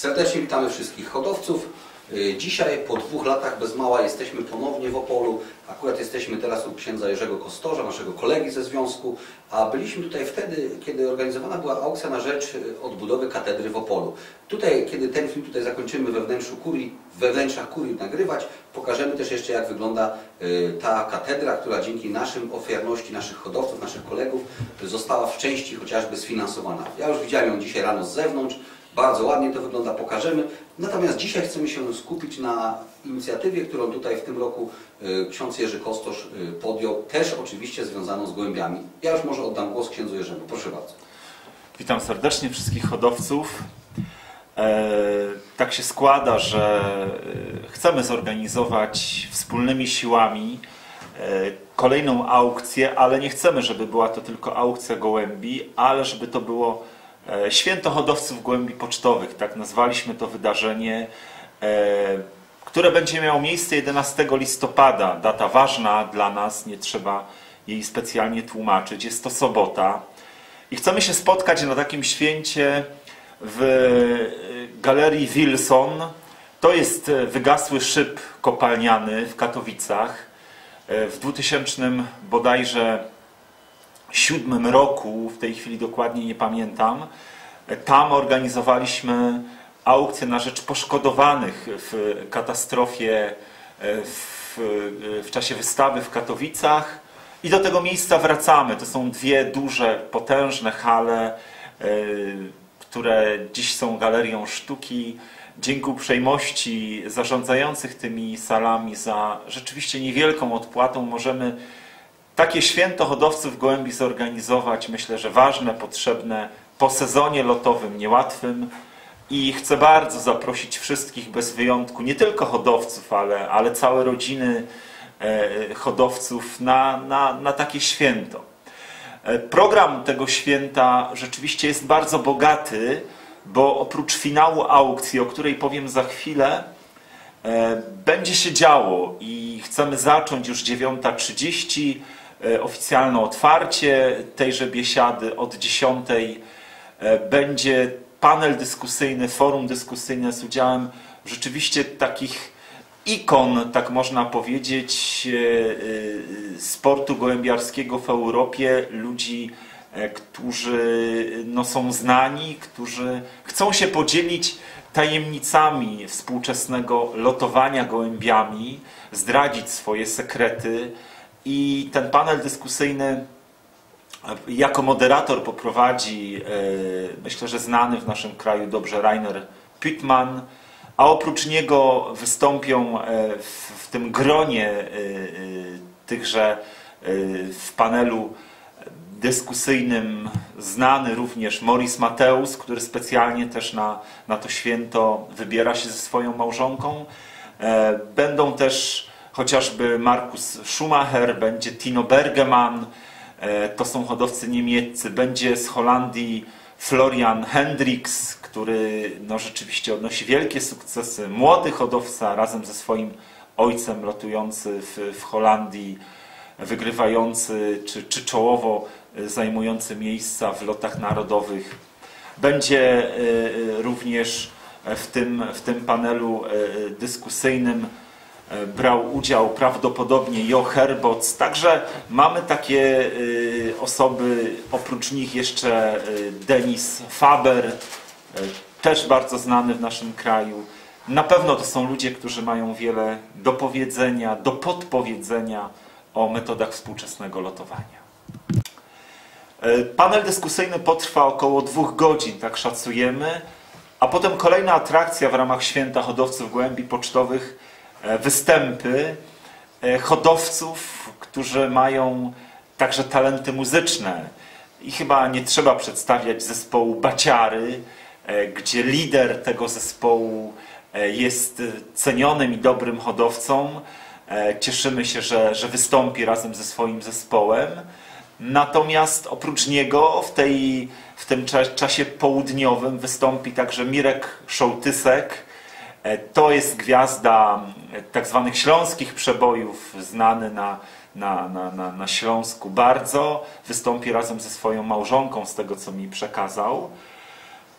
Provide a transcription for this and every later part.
Serdecznie witamy wszystkich hodowców. Dzisiaj po 2 latach bez mała jesteśmy ponownie w Opolu. Akurat jesteśmy teraz u księdza Jerzego Kostorza, naszego kolegi ze związku, a byliśmy tutaj wtedy, kiedy organizowana była aukcja na rzecz odbudowy katedry w Opolu. Tutaj, kiedy ten film tutaj zakończymy we wnętrzach kurii nagrywać, pokażemy też jeszcze, jak wygląda ta katedra, która dzięki naszym ofiarności, naszych hodowców, naszych kolegów została w części chociażby sfinansowana. Ja już widziałem ją dzisiaj rano z zewnątrz. Bardzo ładnie to wygląda, pokażemy. Natomiast dzisiaj chcemy się skupić na inicjatywie, którą tutaj w tym roku ksiądz Jerzy Kostorz podjął, też oczywiście związaną z gołębiami. Ja już może oddam głos księdzu Jerzemu. Proszę bardzo. Witam serdecznie wszystkich hodowców. Tak się składa, że chcemy zorganizować wspólnymi siłami kolejną aukcję, ale nie chcemy, żeby była to tylko aukcja gołębi, ale żeby to było Święto Hodowców Gołębi Pocztowych, tak nazwaliśmy to wydarzenie, które będzie miało miejsce 11 listopada. Data ważna dla nas, nie trzeba jej specjalnie tłumaczyć. Jest to sobota i chcemy się spotkać na takim święcie w Galerii Wilson. To jest wygasły szyb kopalniany w Katowicach. W 2000 bodajże 2007 roku, w tej chwili dokładnie nie pamiętam, tam organizowaliśmy aukcję na rzecz poszkodowanych w katastrofie w czasie wystawy w Katowicach i do tego miejsca wracamy. To są 2 duże, potężne hale, które dziś są galerią sztuki. Dzięki uprzejmości zarządzających tymi salami za rzeczywiście niewielką odpłatą możemy takie święto hodowców gołębi zorganizować. Myślę, że ważne, potrzebne po sezonie lotowym, niełatwym. I chcę bardzo zaprosić wszystkich bez wyjątku, nie tylko hodowców, ale całe rodziny hodowców na takie święto. Program tego święta rzeczywiście jest bardzo bogaty, bo oprócz finału aukcji, o której powiem za chwilę, będzie się działo i chcemy zacząć już 9:30. Oficjalne otwarcie tejże biesiady od 10:00. Będzie panel dyskusyjny, forum dyskusyjne z udziałem rzeczywiście takich ikon, tak można powiedzieć, sportu gołębiarskiego w Europie. Ludzi, którzy są znani, którzy chcą się podzielić tajemnicami współczesnego lotowania gołębiami, zdradzić swoje sekrety. I ten panel dyskusyjny jako moderator poprowadzi, myślę, że znany w naszym kraju dobrze Rainer Püttmann, a oprócz niego wystąpią w tym gronie tychże w panelu dyskusyjnym znany również Maurice Mateus, który specjalnie też na to święto wybiera się ze swoją małżonką. Będą też chociażby Markus Schumacher, będzie Tino Bergemann, to są hodowcy niemieccy, będzie z Holandii Florian Hendricks, który rzeczywiście odnosi wielkie sukcesy, młody hodowca razem ze swoim ojcem lotujący w Holandii, wygrywający czy czołowo zajmujący miejsca w lotach narodowych. Będzie również w tym panelu dyskusyjnym brał udział prawdopodobnie Jo Herbots. Także mamy takie osoby, oprócz nich jeszcze Denis Faber, też bardzo znany w naszym kraju. Na pewno to są ludzie, którzy mają wiele do powiedzenia, do podpowiedzenia o metodach współczesnego lotowania. Panel dyskusyjny potrwa około 2 godzin, tak szacujemy, a potem kolejna atrakcja w ramach Święta Hodowców Gołębi Pocztowych, występy hodowców, którzy mają także talenty muzyczne. I chyba nie trzeba przedstawiać zespołu Baciary, gdzie lider tego zespołu jest cenionym i dobrym hodowcą. Cieszymy się, że wystąpi razem ze swoim zespołem. Natomiast oprócz niego w tym czasie południowym wystąpi także Mirek Szołtysek. To jest gwiazda tak zwanych śląskich przebojów, znany na Śląsku bardzo. Wystąpi razem ze swoją małżonką, z tego co mi przekazał.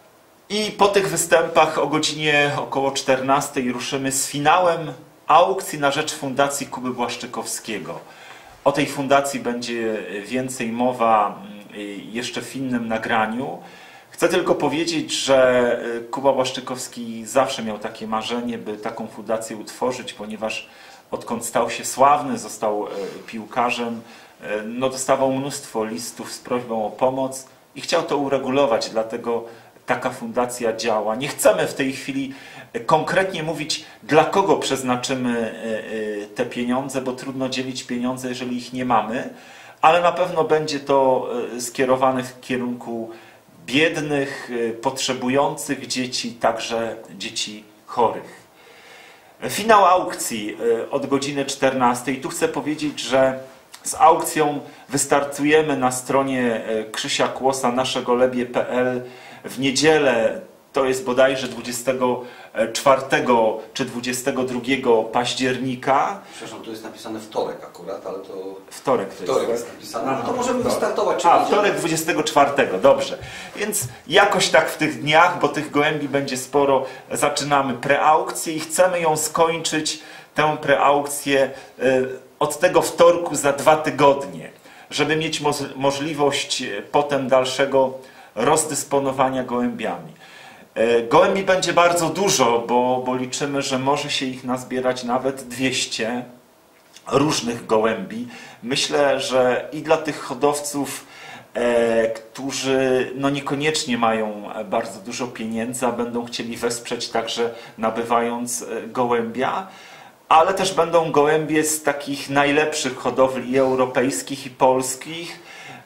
I po tych występach o godzinie około 14 ruszymy z finałem aukcji na rzecz Fundacji Kuby Błaszczykowskiego. O tej fundacji będzie więcej mowa jeszcze w innym nagraniu. Chcę tylko powiedzieć, że Kuba Błaszczykowski zawsze miał takie marzenie, by taką fundację utworzyć, ponieważ odkąd stał się sławny, został piłkarzem, no dostawał mnóstwo listów z prośbą o pomoc i chciał to uregulować, dlatego taka fundacja działa. Nie chcemy w tej chwili konkretnie mówić, dla kogo przeznaczymy te pieniądze, bo trudno dzielić pieniądze, jeżeli ich nie mamy, ale na pewno będzie to skierowane w kierunku biednych, potrzebujących dzieci, także dzieci chorych. Finał aukcji od godziny 14. I tu chcę powiedzieć, że z aukcją wystartujemy na stronie Krzysia Kłosa naszegolebie.pl w niedzielę, to jest bodajże 24 czy 22 października. Przepraszam, tu jest napisane wtorek akurat, ale to... Wtorek jest napisane. No to możemy wystartować. Wtorek 24, dobrze. Więc jakoś tak w tych dniach, bo tych gołębi będzie sporo, zaczynamy preaukcję i chcemy ją skończyć, tę preaukcję od tego wtorku za 2 tygodnie, żeby mieć możliwość potem dalszego rozdysponowania gołębiami. Gołębi będzie bardzo dużo, bo liczymy, że może się ich nazbierać nawet 200 różnych gołębi. Myślę, że i dla tych hodowców, którzy no niekoniecznie mają bardzo dużo pieniędzy, a będą chcieli wesprzeć także nabywając gołębia, ale też będą gołębie z takich najlepszych hodowli i europejskich i polskich.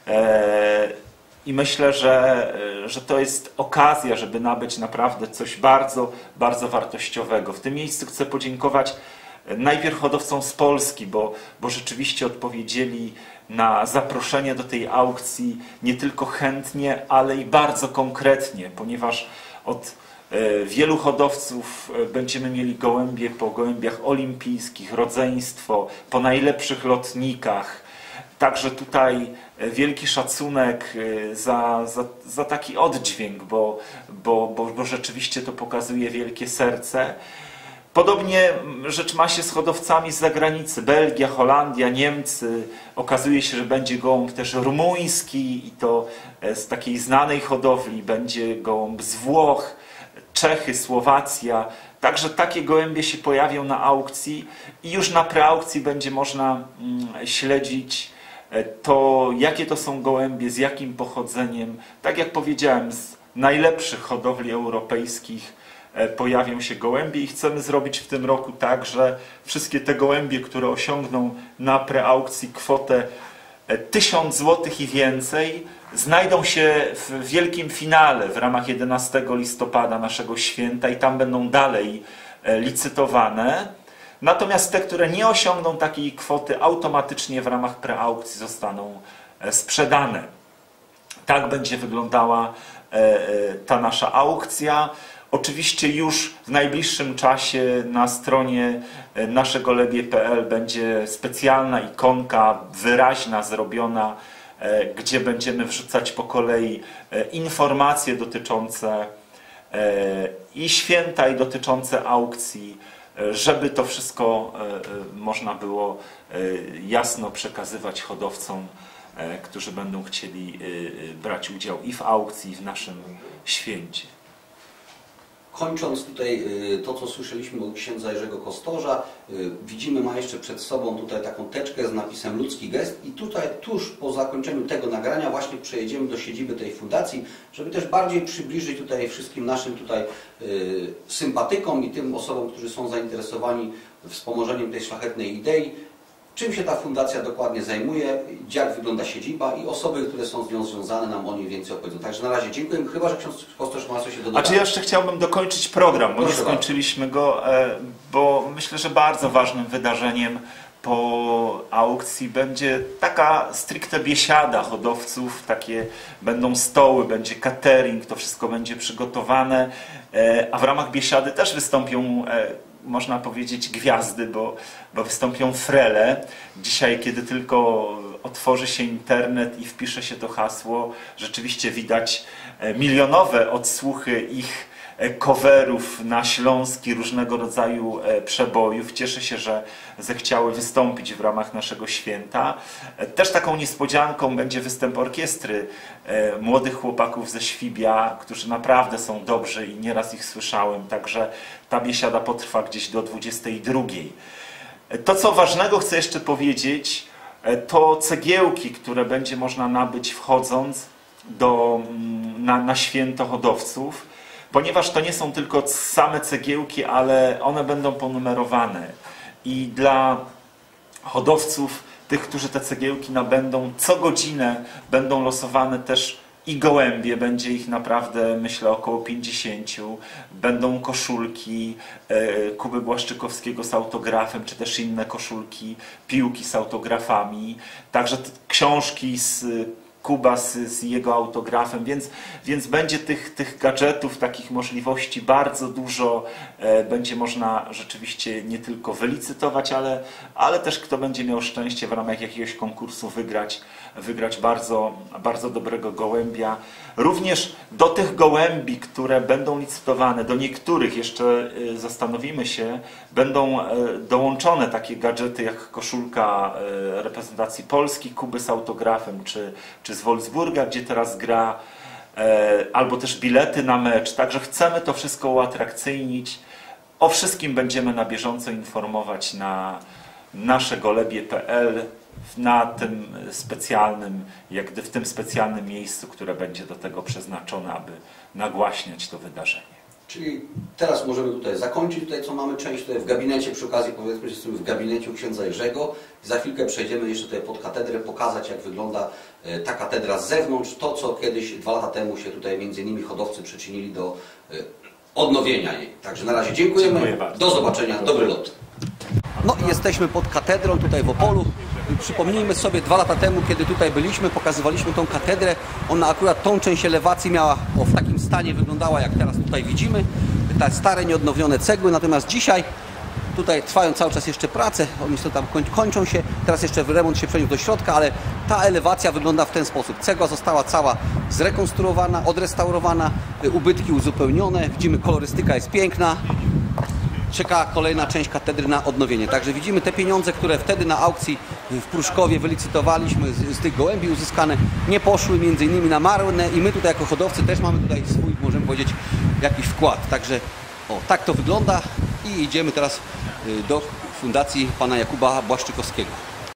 I myślę, że to jest okazja, żeby nabyć naprawdę coś bardzo, bardzo wartościowego. W tym miejscu chcę podziękować najpierw hodowcom z Polski, bo rzeczywiście odpowiedzieli na zaproszenie do tej aukcji nie tylko chętnie, ale i bardzo konkretnie, ponieważ od wielu hodowców będziemy mieli gołębie po gołębiach olimpijskich, rodzeństwo, po najlepszych lotnikach. Także tutaj wielki szacunek za taki oddźwięk, bo rzeczywiście to pokazuje wielkie serce. Podobnie rzecz ma się z hodowcami z zagranicy. Belgia, Holandia, Niemcy. Okazuje się, że będzie gołąb też rumuński i to z takiej znanej hodowli. Będzie gołąb z Włoch, Czechy, Słowacja. Także takie gołębie się pojawią na aukcji i już na preaukcji będzie można śledzić to, jakie to są gołębie, z jakim pochodzeniem. Tak jak powiedziałem, z najlepszych hodowli europejskich pojawią się gołębie i chcemy zrobić w tym roku tak, że wszystkie te gołębie, które osiągną na preaukcji kwotę 1000 zł i więcej, znajdą się w wielkim finale w ramach 11 listopada naszego święta i tam będą dalej licytowane. Natomiast te, które nie osiągną takiej kwoty, automatycznie w ramach preaukcji zostaną sprzedane. Tak będzie wyglądała ta nasza aukcja. Oczywiście już w najbliższym czasie na stronie naszegolebie.pl będzie specjalna ikonka wyraźna zrobiona, gdzie będziemy wrzucać po kolei informacje dotyczące i święta, i dotyczące aukcji, żeby to wszystko można było jasno przekazywać hodowcom, którzy będą chcieli brać udział i w aukcji, i w naszym święcie. Kończąc tutaj to, co słyszeliśmy od księdza Jerzego Kostorza, widzimy, ma jeszcze przed sobą tutaj taką teczkę z napisem ludzki gest i tutaj tuż po zakończeniu tego nagrania właśnie przejedziemy do siedziby tej fundacji, żeby też bardziej przybliżyć tutaj wszystkim naszym tutaj sympatykom i tym osobom, którzy są zainteresowani wspomożeniem tej szlachetnej idei, czym się ta fundacja dokładnie zajmuje, jak wygląda siedziba i osoby, które są z nią związane, nam o niej więcej opowiedzą. Także na razie dziękuję. Chyba że ksiądz Kostorz ma coś do dodania. A czy jeszcze chciałbym dokończyć program, bo nie skończyliśmy go, bo myślę, że bardzo ważnym wydarzeniem po aukcji będzie taka stricte biesiada hodowców, takie będą stoły, będzie catering, to wszystko będzie przygotowane, a w ramach biesiady też wystąpią, można powiedzieć, gwiazdy, bo wystąpią frele. Dzisiaj, kiedy tylko otworzy się internet i wpisze się to hasło, rzeczywiście widać milionowe odsłuchy ich coverów na śląski, różnego rodzaju przebojów. Cieszę się, że zechciały wystąpić w ramach naszego święta. Też taką niespodzianką będzie występ orkiestry młodych chłopaków ze Świbia, którzy naprawdę są dobrzy i nieraz ich słyszałem, także ta biesiada potrwa gdzieś do 22. To, co ważnego chcę jeszcze powiedzieć, to cegiełki, które będzie można nabyć wchodząc na święto hodowców, ponieważ to nie są tylko same cegiełki, ale one będą ponumerowane. I dla hodowców, tych, którzy te cegiełki nabędą, co godzinę będą losowane też i gołębie. Będzie ich naprawdę, myślę, około 50. Będą koszulki Kuby Błaszczykowskiego z autografem, czy też inne koszulki, piłki z autografami. Także książki z Kuba z jego autografem, więc będzie tych gadżetów, takich możliwości bardzo dużo. Będzie można rzeczywiście nie tylko wylicytować, ale też kto będzie miał szczęście w ramach jakiegoś konkursu wygrać bardzo, bardzo dobrego gołębia. Również do tych gołębi, które będą licytowane, do niektórych jeszcze zastanowimy się, będą dołączone takie gadżety jak koszulka reprezentacji Polski, Kuby z autografem, czy z Wolfsburga, gdzie teraz gra, albo też bilety na mecz. Także chcemy to wszystko uatrakcyjnić. O wszystkim będziemy na bieżąco informować na naszegolebie.pl, w tym specjalnym miejscu, które będzie do tego przeznaczone, aby nagłaśniać to wydarzenie. Czyli teraz możemy tutaj zakończyć, co mamy część tutaj w gabinecie, przy okazji powiedzmy, że jesteśmy w gabinecie u księdza Jerzego. Za chwilkę przejdziemy jeszcze tutaj pod katedrę, pokazać jak wygląda ta katedra z zewnątrz, to co kiedyś 2 lata temu się tutaj między innymi hodowcy przyczynili do odnowienia jej. Także na razie dziękujemy, do zobaczenia, dobry lot. No i jesteśmy pod katedrą tutaj w Opolu. Przypomnijmy sobie 2 lata temu, kiedy tutaj byliśmy, pokazywaliśmy tą katedrę. Ona akurat tą część elewacji miała w takim stanie, wyglądała jak teraz tutaj widzimy. Te stare, nieodnowione cegły, natomiast dzisiaj tutaj trwają cały czas jeszcze prace, oni sobie tam kończą się, teraz jeszcze remont się przeniósł do środka, ale ta elewacja wygląda w ten sposób. Cegła została cała zrekonstruowana, odrestaurowana, ubytki uzupełnione, widzimy, kolorystyka jest piękna. Czeka kolejna część katedry na odnowienie. Także widzimy te pieniądze, które wtedy na aukcji w Pruszkowie wylicytowaliśmy z tych gołębi uzyskane, nie poszły między innymi na marne i my tutaj jako hodowcy też mamy tutaj swój, możemy powiedzieć, jakiś wkład. Także tak to wygląda i idziemy teraz do Fundacji pana Jakuba Błaszczykowskiego.